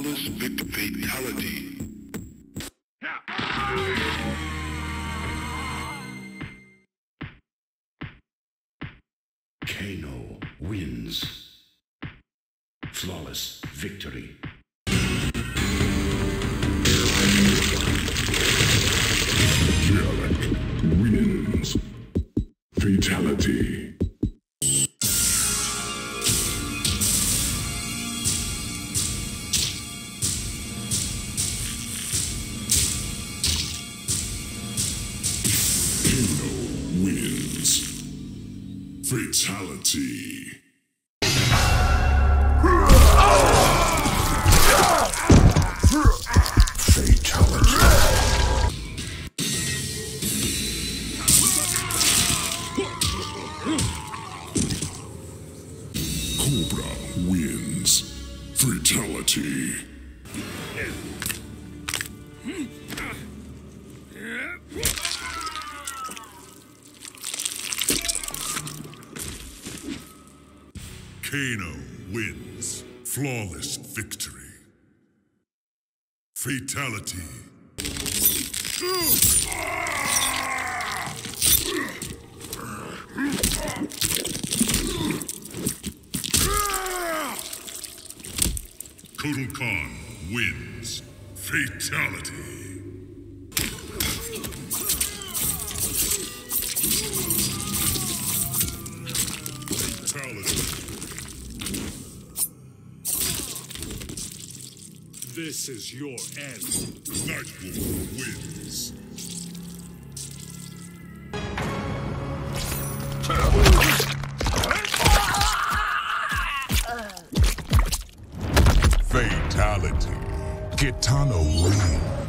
Flawless fatality. Kano wins. Flawless victory. Jarek wins. Fatality. Kano wins. Fatality. Cobra wins. Fatality. Kano wins. Flawless victory. Fatality. Kotal Khan wins. Fatality. Fatality. This is your end. Nightwolf wins. Fatality. Kano wins.